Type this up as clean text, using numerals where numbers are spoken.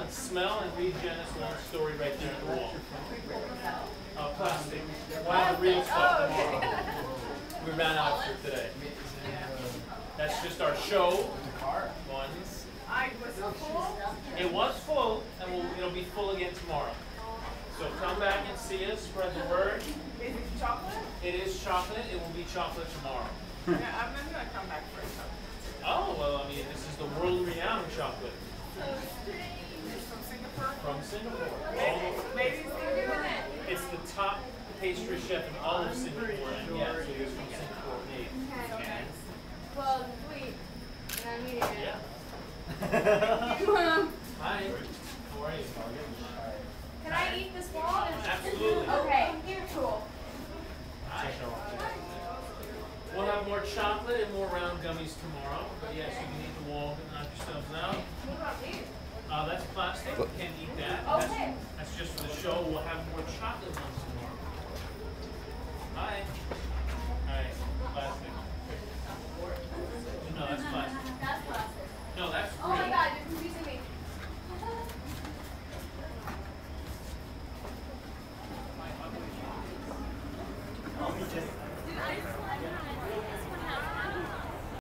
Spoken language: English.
smell and read Janice Long's story right there on the wall. Plastic. We'll have the real stuff tomorrow. We ran out for today. That's just our show ones. It was full, and it'll be full again tomorrow. So come back and see us, spread the word. Is it chocolate? It is chocolate. It will be chocolate tomorrow. Yeah, I'm going to come back for chocolate. Oh, well, I mean, this is the world-renowned chocolate. It's from Singapore? From Singapore. Ladies, It's the top pastry chef in all of Singapore, and yeah, so it's from Singapore made. Okay. Well, sweet. And I'm eating it. Yeah. Hi. How are you? Can I eat this wall? Absolutely. Okay. Cool. Hi. We'll have more chocolate and more round gummies tomorrow. But yes, you can eat the wall and knock yourselves out. What about these?